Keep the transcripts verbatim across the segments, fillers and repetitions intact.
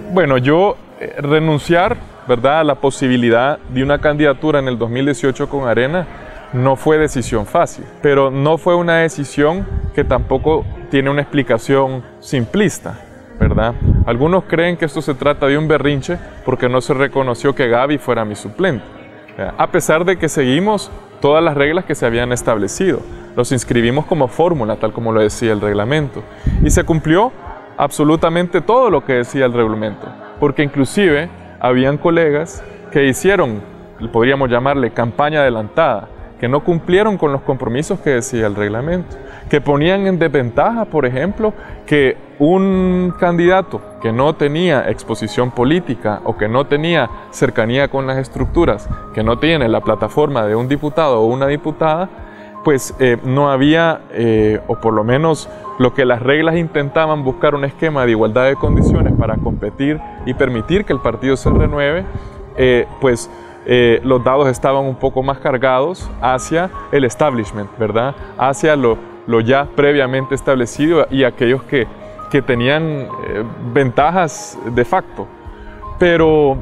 Bueno, yo eh, renunciar, ¿verdad?, a la posibilidad de una candidatura en el dos mil dieciocho con Arena no fue decisión fácil, pero no fue una decisión que tampoco tiene una explicación simplista, ¿verdad? Algunos creen que esto se trata de un berrinche porque no se reconoció que Gaby fuera mi suplente, ¿verdad?, a pesar de que seguimos todas las reglas que se habían establecido. Los inscribimos como fórmula, tal como lo decía el reglamento, y se cumplió absolutamente todo lo que decía el reglamento, porque inclusive habían colegas que hicieron, podríamos llamarle campaña adelantada, que no cumplieron con los compromisos que decía el reglamento, que ponían en desventaja, por ejemplo, que un candidato que no tenía exposición política o que no tenía cercanía con las estructuras, que no tiene la plataforma de un diputado o una diputada, pues eh, no había, eh, o por lo menos lo que las reglas intentaban, buscar un esquema de igualdad de condiciones para competir y permitir que el partido se renueve, eh, pues eh, los dados estaban un poco más cargados hacia el establishment, ¿verdad?, hacia lo, lo ya previamente establecido y aquellos que, que tenían eh, ventajas de facto. Pero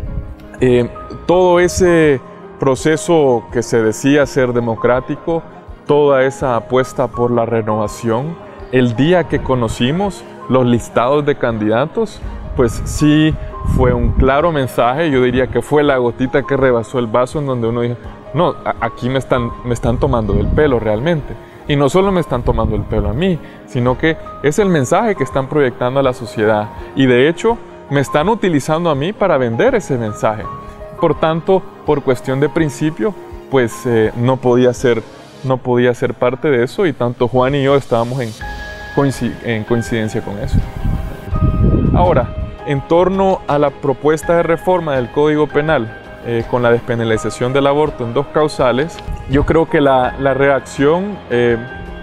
eh, todo ese proceso que se decía ser democrático, toda esa apuesta por la renovación, el día que conocimos los listados de candidatos, pues sí fue un claro mensaje. Yo diría que fue la gotita que rebasó el vaso, en donde uno dijo, no, aquí me están, me están tomando del pelo realmente. Y no solo me están tomando el pelo a mí, sino que es el mensaje que están proyectando a la sociedad. Y de hecho, me están utilizando a mí para vender ese mensaje. Por tanto, por cuestión de principio, pues eh, no podía ser, no podía ser parte de eso, y tanto Juan y yo estábamos en, coincid en coincidencia con eso. Ahora, en torno a la propuesta de reforma del Código Penal, eh, con la despenalización del aborto en dos causales, yo creo que la, la reacción eh,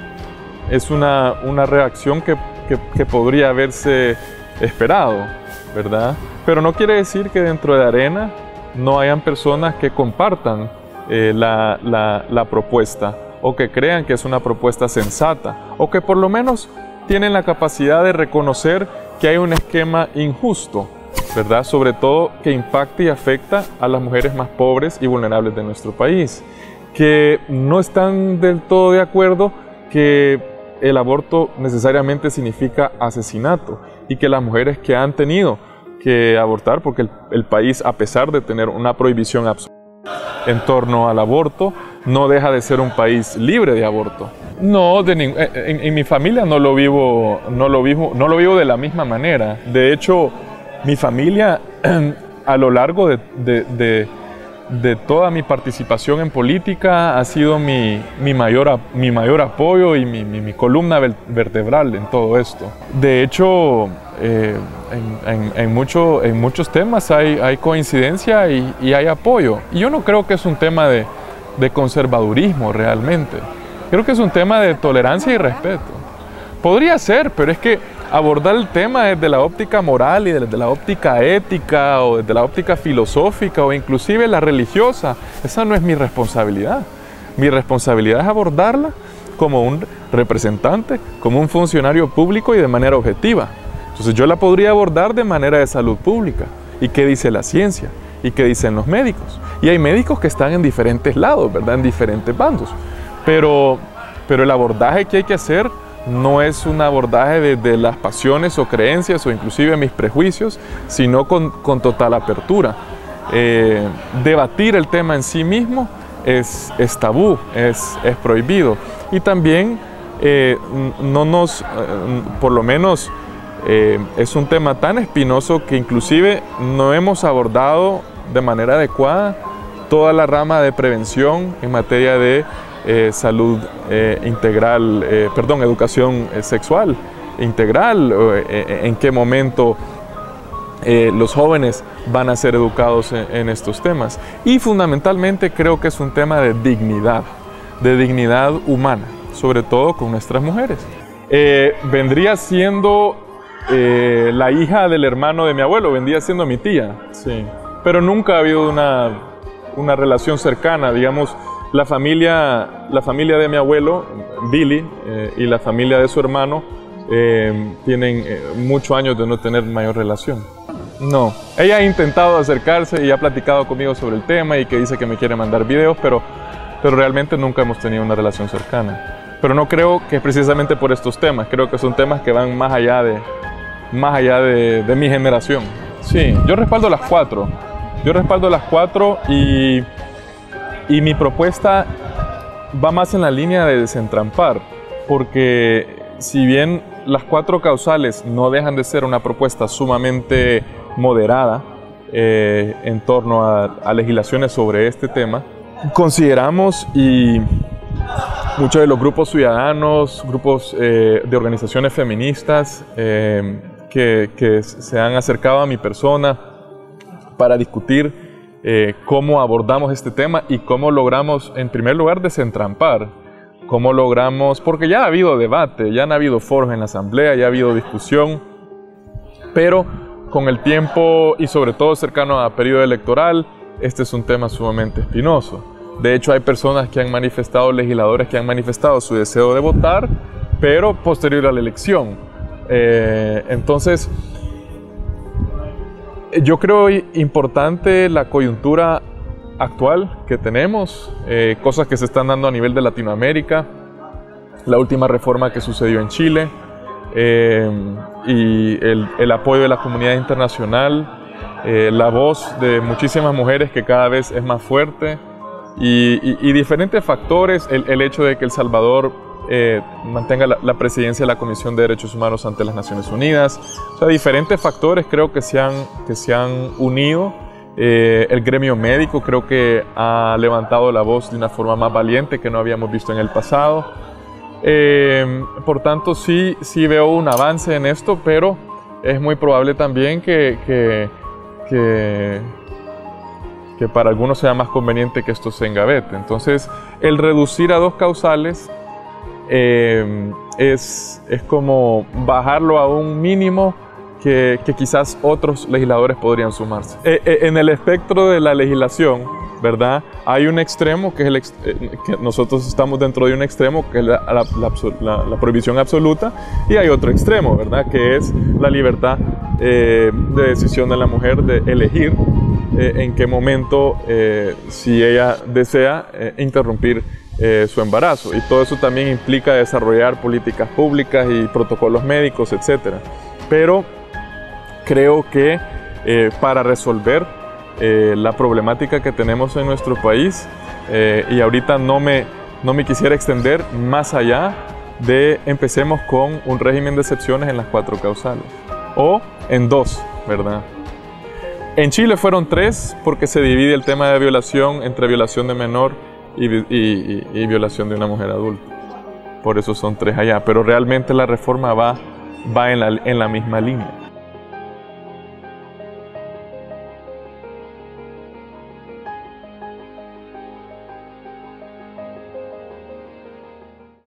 es una, una reacción que, que, que podría haberse esperado, ¿verdad? Pero no quiere decir que dentro de Arena no hayan personas que compartan eh, la, la, la propuesta, o que crean que es una propuesta sensata, o que por lo menos tienen la capacidad de reconocer que hay un esquema injusto, ¿verdad?, sobre todo que impacta y afecta a las mujeres más pobres y vulnerables de nuestro país, que no están del todo de acuerdo que el aborto necesariamente significa asesinato, y que las mujeres que han tenido que abortar, porque el, el país, a pesar de tener una prohibición absoluta en torno al aborto, no deja de ser un país libre de aborto. No, de en, en, en mi familia no lo vivo, no lo vivo, no lo vivo de la misma manera. De hecho, mi familia, a lo largo de, de, de, de toda mi participación en política, ha sido mi, mi, mayor, mi mayor apoyo y mi, mi, mi columna vertebral en todo esto. De hecho, eh, en, en, en, mucho, en muchos temas hay, hay coincidencia y, y hay apoyo. Y yo no creo que es un tema de, de conservadurismo realmente. Creo que es un tema de tolerancia y respeto. Podría ser, pero es que abordar el tema desde la óptica moral y desde la óptica ética o desde la óptica filosófica o inclusive la religiosa, esa no es mi responsabilidad. Mi responsabilidad es abordarla como un representante, como un funcionario público y de manera objetiva. Entonces yo la podría abordar de manera de salud pública. ¿Y qué dice la ciencia? ¿Y qué dicen los médicos? Y hay médicos que están en diferentes lados, ¿verdad?, en diferentes bandos. Pero, pero el abordaje que hay que hacer no es un abordaje desde las pasiones o creencias o inclusive mis prejuicios, sino con, con total apertura. Eh, debatir el tema en sí mismo es, es tabú, es, es prohibido. Y también eh, no nos, eh, por lo menos eh, es un tema tan espinoso que inclusive no hemos abordado de manera adecuada toda la rama de prevención en materia de Eh, salud eh, integral, eh, perdón, educación eh, sexual integral, eh, en qué momento eh, los jóvenes van a ser educados en, en estos temas. Y fundamentalmente creo que es un tema de dignidad, de dignidad humana, sobre todo con nuestras mujeres. Eh, vendría siendo eh, la hija del hermano de mi abuelo, vendría siendo mi tía, sí. Pero nunca ha habido una, una relación cercana, digamos. La familia, la familia de mi abuelo, Billy, eh, y la familia de su hermano eh, tienen eh, muchos años de no tener mayor relación. No, ella ha intentado acercarse y ha platicado conmigo sobre el tema y que dice que me quiere mandar videos, pero, pero realmente nunca hemos tenido una relación cercana. Pero no creo que precisamente por estos temas, creo que son temas que van más allá de, más allá de, de mi generación. Sí, yo respaldo las cuatro, yo respaldo las cuatro y, y mi propuesta va más en la línea de desentrampar, porque si bien las cuatro causales no dejan de ser una propuesta sumamente moderada eh, en torno a, a legislaciones sobre este tema, consideramos y muchos de los grupos ciudadanos, grupos eh, de organizaciones feministas eh, que, que se han acercado a mi persona para discutir eh, cómo abordamos este tema y cómo logramos, en primer lugar, desentrampar, cómo logramos, porque ya ha habido debate, ya han habido foros en la asamblea, ya ha habido discusión, pero con el tiempo y sobre todo cercano a periodo electoral, este es un tema sumamente espinoso. De hecho, hay personas que han manifestado, legisladores que han manifestado su deseo de votar, pero posterior a la elección. Eh, entonces, yo creo importante la coyuntura actual que tenemos, eh, cosas que se están dando a nivel de Latinoamérica, la última reforma que sucedió en Chile, eh, y el, el apoyo de la comunidad internacional, eh, la voz de muchísimas mujeres que cada vez es más fuerte, y, y, y diferentes factores, el, el hecho de que El Salvador eh, mantenga la, la presidencia de la Comisión de Derechos Humanos ante las Naciones Unidas, o sea, diferentes factores creo que se han, que se han unido. Eh, el gremio médico creo que ha levantado la voz de una forma más valiente que no habíamos visto en el pasado. Eh, por tanto, sí, sí veo un avance en esto, pero es muy probable también que, que, que, que para algunos sea más conveniente que esto se engavete. Entonces, el reducir a dos causales eh, es, es como bajarlo a un mínimo Que, que quizás otros legisladores podrían sumarse. Eh, eh, en el espectro de la legislación, ¿verdad? Hay un extremo que es el ex, eh, que nosotros estamos dentro de un extremo que es la, la, la, la, la prohibición absoluta, y hay otro extremo, ¿verdad? Que es la libertad eh, de decisión de la mujer de elegir eh, en qué momento, eh, si ella desea, eh, interrumpir eh, su embarazo. Y todo eso también implica desarrollar políticas públicas y protocolos médicos, etcétera. Pero creo que eh, para resolver eh, la problemática que tenemos en nuestro país, eh, y ahorita no me, no me quisiera extender más allá de empecemos con un régimen de excepciones en las cuatro causales, o en dos, ¿verdad? En Chile fueron tres porque se divide el tema de violación entre violación de menor y, y, y, y violación de una mujer adulta. Por eso son tres allá, pero realmente la reforma va, va en la, en la misma línea.